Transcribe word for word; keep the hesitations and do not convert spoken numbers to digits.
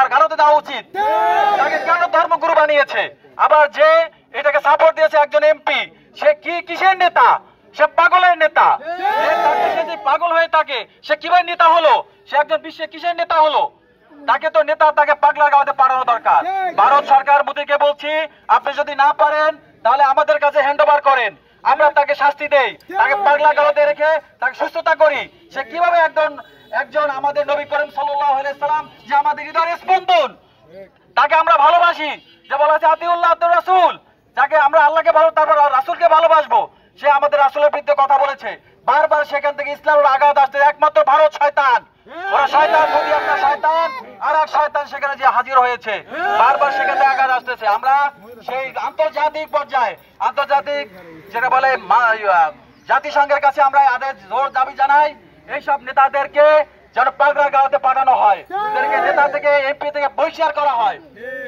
তার গারদে দেওয়া উচিত। তাকে কেন ধর্মগুরু বানিয়েছে? আবার যে এটাকে সাপোর্ট দিয়েছে একজন এমপি, সে কি কিসের নেতা? সে পাগলের নেতা। সে যে পাগল হয়ে থাকে, সে কিভাবে নেতা হলো? সে একজন বিশ্বের কিসের নেতা হলো? তাকে তো নেতা, তাকে পাগলা গাওয়াতে পাঠানো দরকার। ভারত সরকার মোদীকে বলছি, আপনি যদি না পারেন তাহলে আমাদের কাছে হ্যান্ড ওভার করেন, আমরা তাকে শাস্তি দেই, তাকে পাগলা গাওয়াতে রেখে তাকে সুস্থতা করি। সে কিভাবে একজন একজন আমাদের নবী করিম সাল্লাল্লাহু আলাইহি সাল্লাম, যে আমাদের হৃদয়ের স্পন্দন, তাকে আমরা ভালোবাসি, যে বলা আছে আতিউল্লাহ আতিউর রাসূল, যাকে আমরা আল্লাহকে ভালো তারপর রাসূলকে ভালোবাসবো, সে আমাদের রাসূলের বিরুদ্ধে কথা বলেছে। বারবার সেখান থেকে ইসলামের আঘাত আসছে। একমাত্র ভারত শয়তান, ওরা শয়তান, মোদী একটা শয়তান, আর এক শয়তান সেখানে যে হাজির হয়েছে, বারবার সেখানে আঘাত আসতেছে। আমরা সেই আন্তর্জাতিক পর্যায়ে, আন্তর্জাতিক যেটা বলে জাতিসংঘের কাছে আমরা আদেশ জোর দাবি জানাই, এইসব নেতাদেরকে যেন পাগলা গাওয়াতে পাঠানো হয়, নেতা থেকে এমপি থেকে বহিষ্কার করা হয়।